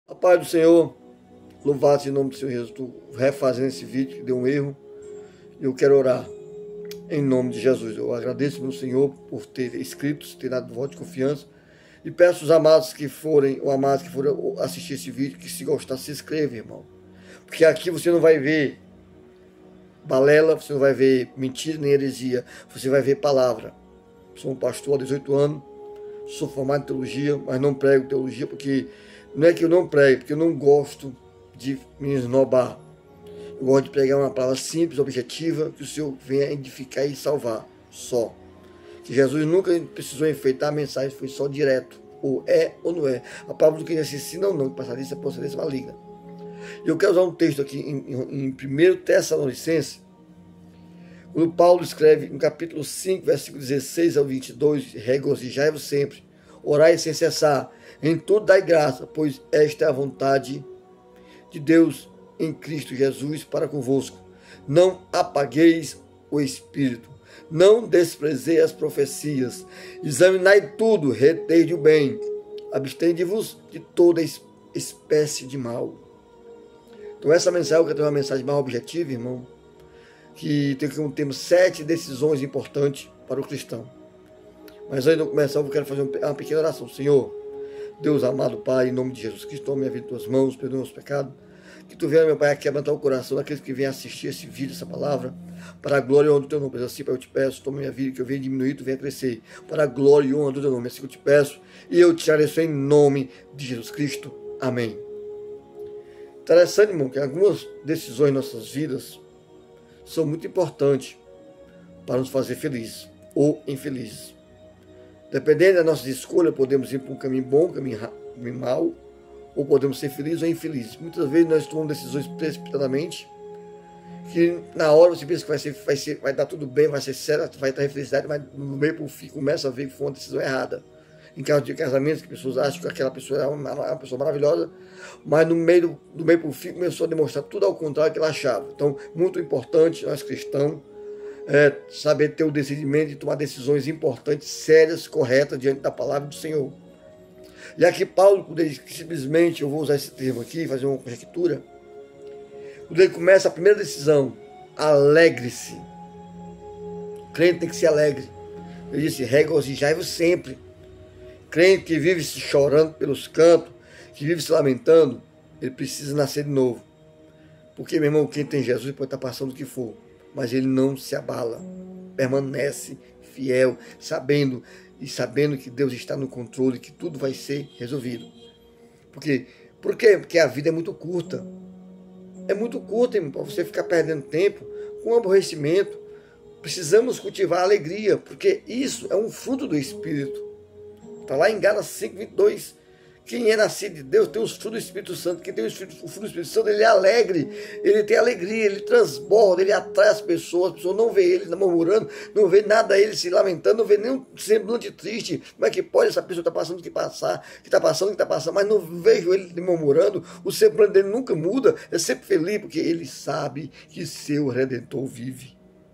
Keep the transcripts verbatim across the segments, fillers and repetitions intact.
A paz do Senhor, louvado seja o nome do Senhor Jesus. Estou refazendo esse vídeo que deu um erro e eu quero orar em nome de Jesus. Eu agradeço meu Senhor por ter escrito, ter dado voto de confiança e peço aos amados que forem, ou amados que forem assistir esse vídeo, que se gostar, se inscreva, irmão. Porque aqui você não vai ver balela, você não vai ver mentira nem heresia, você vai ver palavra. Sou um pastor há dezoito anos, sou formado em teologia, mas não prego teologia porque não é que eu não prego, porque eu não gosto de me esnobar. Eu gosto de pregar uma palavra simples, objetiva, que o Senhor venha edificar e salvar, só. Que Jesus nunca precisou enfeitar a mensagem, foi só direto, ou é ou não é. A palavra do que se ensina ou não, que passaria é procedência maligna. Eu quero usar um texto aqui em, em, em primeiro Tessalonicenses, quando Paulo escreve no capítulo cinco, versículo dezesseis ao vinte e dois, regozijai-vos sempre, orai sem cessar, em tudo dai graça, pois esta é a vontade de Deus em Cristo Jesus para convosco. Não apagueis o Espírito, não desprezei as profecias, examinai tudo, retende o bem, abstende-vos de toda espécie de mal. Então essa mensagem, eu quero ter uma mensagem mais objetiva, irmão, que tem como temos sete decisões importantes para o cristão. Mas antes de eu começar, eu quero fazer uma pequena oração. Senhor, Deus amado Pai, em nome de Jesus Cristo, toma minha vida em tuas mãos, perdoa os pecados. Que tu venha, meu Pai, a quebrantar o coração daqueles que vêm assistir esse vídeo, essa palavra, para a glória e honra do teu nome. Assim, Pai, eu te peço, toma minha vida, que eu venha diminuir, tu venha crescer, para a glória e honra do teu nome. Assim que eu te peço, e eu te agradeço em nome de Jesus Cristo. Amém. Interessante, irmão, que algumas decisões em nossas vidas são muito importantes para nos fazer felizes ou infelizes. Dependendo da nossa escolha, podemos ir para um caminho bom, um caminho, um caminho mau, ou podemos ser felizes ou infelizes. Muitas vezes nós tomamos decisões precipitadamente, que na hora você pensa que vai, ser, vai, ser, vai dar tudo bem, vai ser certo, vai ter felicidade, mas no meio para o fim começa a ver que foi uma decisão errada. Em caso de casamentos, que pessoas acham que aquela pessoa é uma, uma pessoa maravilhosa, mas no meio do, do meio para o fim começou a demonstrar tudo ao contrário que ela achava. Então, muito importante, nós cristãos, é, saber ter o decidimento de tomar decisões importantes, sérias, corretas, diante da palavra do Senhor. E aqui Paulo, quando ele, simplesmente, eu vou usar esse termo aqui, fazer uma conjectura, quando ele começa a primeira decisão, alegre-se. O crente tem que ser alegre. Ele disse, regozijai-vos sempre. Crente que vive se chorando pelos cantos, que vive se lamentando, ele precisa nascer de novo. Porque, meu irmão, quem tem Jesus pode estar passando o que for, mas ele não se abala, permanece fiel, sabendo e sabendo que Deus está no controle, que tudo vai ser resolvido. Por quê? Por quê? Porque a vida é muito curta. É muito curta, irmão, para você ficar perdendo tempo com aborrecimento. Precisamos cultivar a alegria, porque isso é um fruto do Espírito. Está lá em Gálatas cinco, vinte e dois. Quem é nascido de Deus tem os frutos do Espírito Santo. Quem tem o fruto do Espírito Santo, ele é alegre, ele tem alegria, ele transborda, ele atrai as pessoas. As pessoas não vê ele murmurando, não vê nada ele se lamentando, não vê nenhum semblante triste. Como é que pode essa pessoa estar passando o que passar, que está passando o que está passando, mas não vejo ele murmurando. O semblante dele nunca muda, é sempre feliz, porque ele sabe que seu Redentor vive.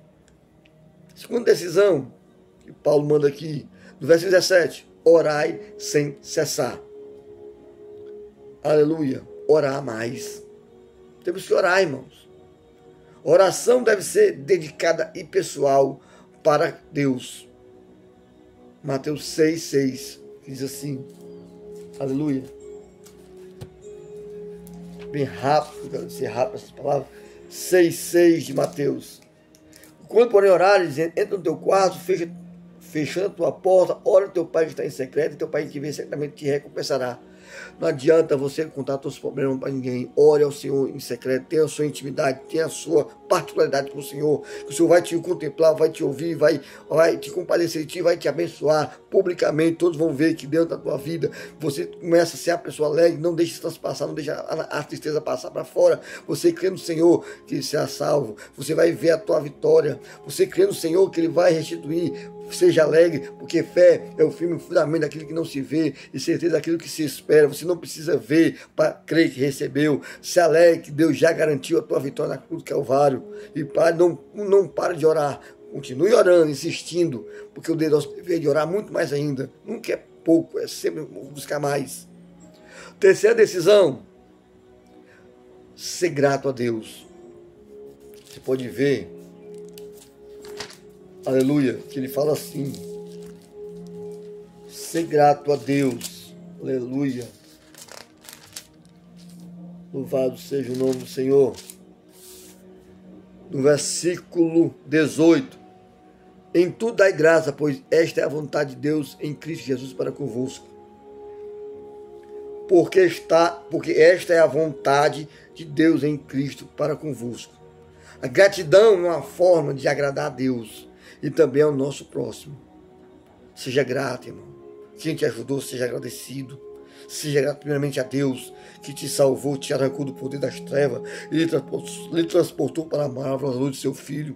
Segunda decisão que Paulo manda aqui, no verso dezessete, orai sem cessar. Aleluia, orar mais. Temos que orar, irmãos. Oração deve ser dedicada e pessoal para Deus. Mateus seis, seis, diz assim, aleluia. Bem rápido, quero dizer rápido essas palavras. seis, seis de Mateus. Quando porém orares, entra no teu quarto, fecha, fechando a tua porta, ora o teu pai que está em secreto, e teu pai que vem secretamente te recompensará. Não adianta você contar seus problemas para ninguém. Ore ao Senhor em secreto, tenha a sua intimidade, tenha a sua particularidade com o Senhor. Que o Senhor vai te contemplar, vai te ouvir, vai, vai te compadecer de ti, vai te abençoar publicamente. Todos vão ver que dentro da tua vida você começa a ser a pessoa alegre. Não deixe isso passar, não deixe a, a tristeza passar para fora. Você crê no Senhor que será salvo. Você vai ver a tua vitória. Você crê no Senhor que Ele vai restituir. Seja alegre, porque fé é o firme fundamento daquilo que não se vê e certeza daquilo que se espera. Você não precisa ver para crer que recebeu. Se alegre que Deus já garantiu a tua vitória na cruz do Calvário. E para, não, não pare de orar. Continue orando, insistindo, porque o nosso dever é de orar muito mais ainda. Nunca é pouco, é sempre buscar mais. Terceira decisão, ser grato a Deus. Você pode ver, aleluia, que ele fala assim, ser grato a Deus, aleluia. Louvado seja o nome do Senhor. No versículo dezoito, em tudo dai graça, pois esta é a vontade de Deus em Cristo Jesus para convosco. Porque, está, porque esta é a vontade de Deus em Cristo para convosco. A gratidão é uma forma de agradar a Deus e também ao nosso próximo. Seja grato, irmão. Quem te ajudou, seja agradecido. Seja grato primeiramente a Deus, que te salvou, te arrancou do poder das trevas e lhe transportou, lhe transportou para a maravilhosa luz de seu Filho.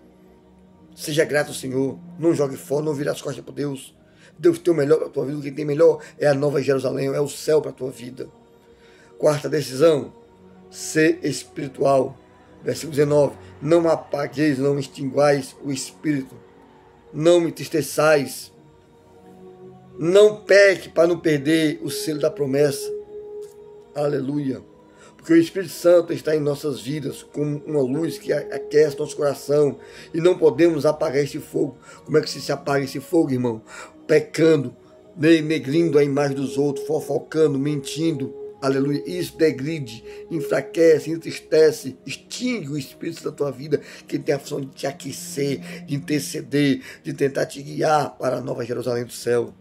Seja grato ao Senhor. Não jogue fora, não vire as costas para Deus. Deus tem o melhor para a tua vida. O que tem melhor é a Nova Jerusalém, é o céu para a tua vida. Quarta decisão, ser espiritual. Versículo dezenove. Não apagueis, não extinguais o espírito. Não me entristeçais. Não peque para não perder o selo da promessa. Aleluia. Porque o Espírito Santo está em nossas vidas como uma luz que aquece nosso coração. E não podemos apagar esse fogo. Como é que se apaga esse fogo, irmão? Pecando, negrindo a imagem dos outros, fofocando, mentindo. Aleluia. Isso degride, enfraquece, entristece, extingue o Espírito da tua vida, que tem a função de te aquecer, de interceder, de tentar te guiar para a Nova Jerusalém do céu.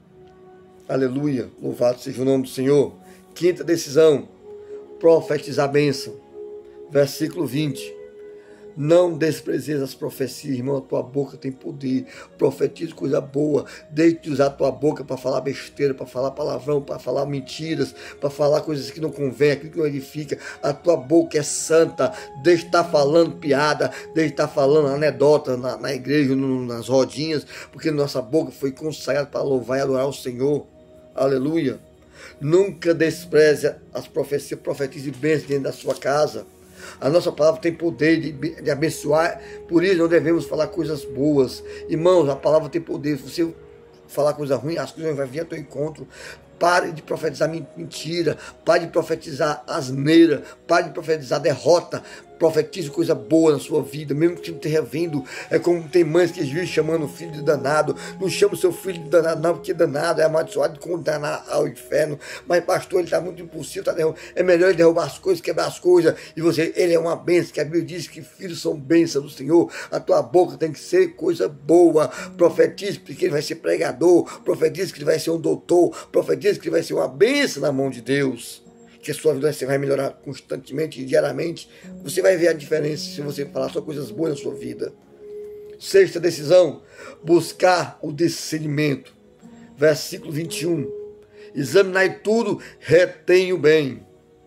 Aleluia. Louvado seja o nome do Senhor. Quinta decisão, profetizar a bênção. Versículo vinte. Não desprezeis as profecias, irmão, a tua boca tem poder. Profetize coisa boa. Deixe de usar a tua boca para falar besteira, para falar palavrão, para falar mentiras, para falar coisas que não convém, aquilo que não edifica. A tua boca é santa. Deixe de estar falando piada, deixe de estar falando anedota na, na igreja, no, nas rodinhas, porque nossa boca foi consagrada para louvar e adorar o Senhor. Aleluia. Nunca despreze as profecias, profetize bênçãos dentro da sua casa. A nossa palavra tem poder de, de abençoar, por isso não devemos falar coisas boas. Irmãos, a palavra tem poder. Se você falar coisa ruim, as coisas vão vir ao teu encontro. Pare de profetizar mentira, pare de profetizar asneira, pare de profetizar derrota. Profetize coisa boa na sua vida, mesmo que não esteja vendo. É como tem mães que vivem chamando o filho de danado. Não chama o seu filho de danado, não, porque danado é amaldiçoado de condenar ao inferno. Mas pastor, ele está muito impulsivo, tá derrubando. É melhor ele derrubar as coisas, quebrar as coisas. E você, ele é uma bênção, que a Bíblia diz que filhos são bênçãos do Senhor. A tua boca tem que ser coisa boa. Profetize que ele vai ser pregador. Profetize que ele vai ser um doutor. Profetize que ele vai ser uma bênção na mão de Deus. Que a sua vida você vai melhorar constantemente e diariamente. Você vai ver a diferença se você falar só coisas boas na sua vida. Sexta decisão, buscar o discernimento. Versículo vinte e um. Examinai tudo, retém o bem.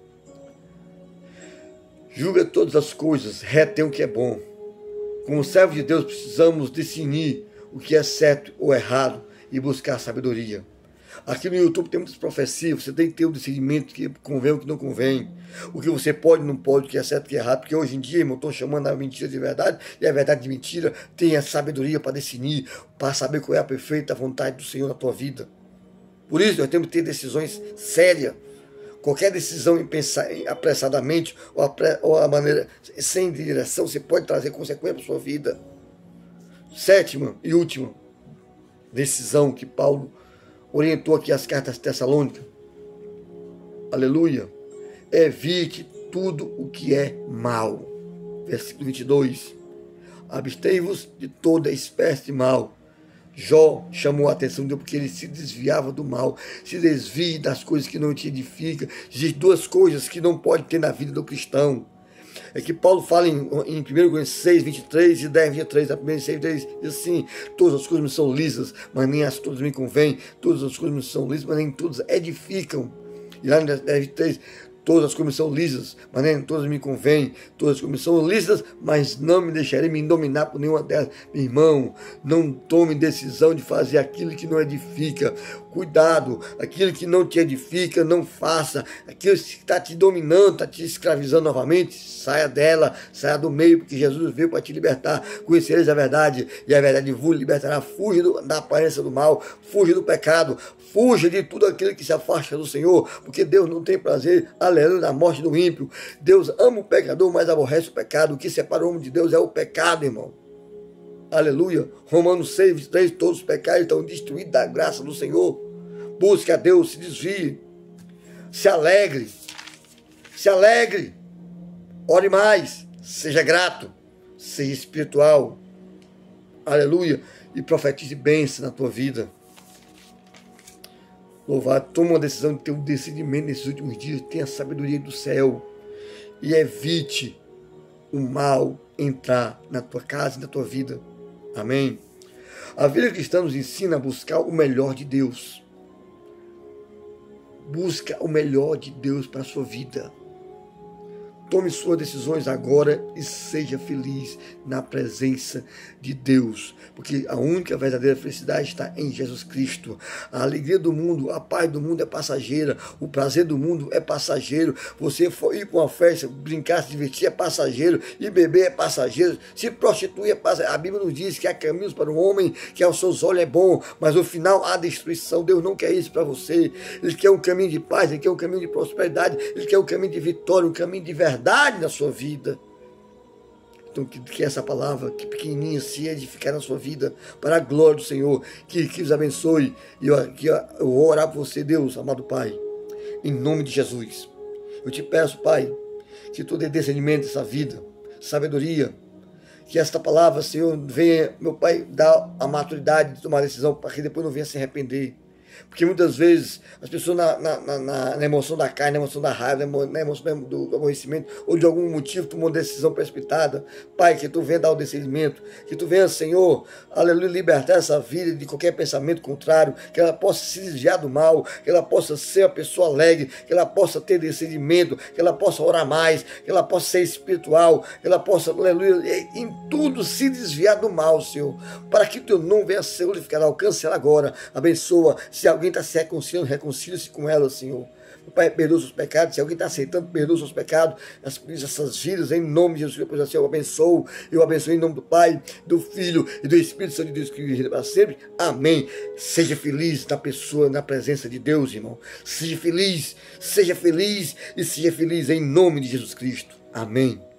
Julga todas as coisas, retém o que é bom. Como servo de Deus, precisamos discernir o que é certo ou errado e buscar sabedoria. Aqui no YouTube tem muitas profecias, você tem que ter o discernimento que convém ou que não convém. O que você pode e não pode, o que é certo e o que é errado. Porque hoje em dia, irmão, estão chamando a mentira de verdade e a verdade de mentira. Tenha sabedoria para discernir, para saber qual é a perfeita vontade do Senhor na tua vida. Por isso, nós temos que ter decisões sérias. Qualquer decisão em pensar apressadamente ou, apre, ou a maneira sem direção, você pode trazer consequências para a sua vida. Sétima e última decisão que Paulo orientou aqui as cartas tessalônicas. Aleluia. Evite tudo o que é mal. Versículo vinte e dois. Abstei-vos de toda espécie de mal. Jó chamou a atenção de Deus porque ele se desviava do mal. Se desvie das coisas que não te edificam. Existem duas coisas que não pode ter na vida do cristão. É que Paulo fala em, em primeiro Coríntios seis, vinte e três e dez, vinte e três, a primeira seis, diz assim: todas as coisas me são lisas, mas nem as todas me convêm, todas as coisas me são lisas, mas nem todas edificam. E lá no dez, vinte e três, Todas as coisas são lícitas, mas nem todas me convêm. Todas as coisas são lícitas, mas não me deixarei me dominar por nenhuma delas. Meu irmão, não tome decisão de fazer aquilo que não edifica. Cuidado, aquilo que não te edifica, não faça. Aquilo que está te dominando, está te escravizando novamente, saia dela, saia do meio, porque Jesus veio para te libertar. Conhecereis a verdade, e a verdade vos libertará. Fuja do, da aparência do mal, fuja do pecado, fuja de tudo aquilo que se afasta do Senhor, porque Deus não tem prazer, aleluia, na morte do ímpio. Deus ama o pecador, mas aborrece o pecado. O que separa o homem de Deus é o pecado, irmão. Aleluia. Romanos seis, vinte e três, todos os pecados estão destruídos da graça do Senhor. Busque a Deus, se desvie, se alegre, se alegre, ore mais, seja grato, seja espiritual. Aleluia. E profetize bênção na tua vida. Louvado, toma uma decisão de ter um decidimento nesses últimos dias, tenha a sabedoria do céu e evite o mal entrar na tua casa e na tua vida. Amém? A vida cristã nos ensina a buscar o melhor de Deus. Busca o melhor de Deus para a sua vida. Tome suas decisões agora e seja feliz na presença de Deus, porque a única verdadeira felicidade está em Jesus Cristo. A alegria do mundo, a paz do mundo é passageira, o prazer do mundo é passageiro. Você for ir para uma festa, brincar, se divertir é passageiro, e beber é passageiro, se prostituir é passageiro. A Bíblia nos diz que há caminhos para o homem que aos seus olhos é bom, mas no final há destruição. Deus não quer isso para você. Ele quer um caminho de paz, Ele quer um caminho de prosperidade, Ele quer um caminho de vitória, um caminho de verdade na sua vida. Então que, que essa palavra, que pequenininha, se edificar na sua vida, para a glória do Senhor, que, que os abençoe. E eu, que eu vou orar por você, Deus, amado Pai, em nome de Jesus. Eu te peço, Pai, que tu dê discernimento nessa vida, sabedoria, que esta palavra, Senhor, venha, meu Pai, dar a maturidade de tomar decisão, para que depois não venha se arrepender. Porque muitas vezes as pessoas na, na, na, na emoção da carne, na emoção da raiva, na emoção do, do aborrecimento, ou de algum motivo tomou uma decisão precipitada. Pai, que tu venha dar o discernimento, que tu venha, Senhor, aleluia, libertar essa vida de qualquer pensamento contrário, que ela possa se desviar do mal, que ela possa ser uma pessoa alegre, que ela possa ter discernimento, que ela possa orar mais, que ela possa ser espiritual, que ela possa, aleluia, em tudo se desviar do mal, Senhor, para que teu nome venha ser glorificado. Alcance ela agora, abençoa. Se alguém está se reconciliando, reconcilie-se com ela, Senhor. Meu Pai, perdoa os seus pecados. Se alguém está aceitando, perdoa os seus pecados. Essas vidas, em nome de Jesus, depois assim, eu abençoo. Eu abençoo em nome do Pai, do Filho e do Espírito Santo de Deus, que vive para sempre. Amém. Seja feliz na pessoa, na presença de Deus, irmão. Seja feliz, seja feliz e seja feliz em nome de Jesus Cristo. Amém.